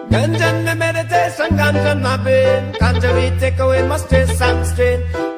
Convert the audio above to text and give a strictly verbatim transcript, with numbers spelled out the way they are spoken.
Ganja me meditation, ganja my brain. Ganja we take away my stress and strain.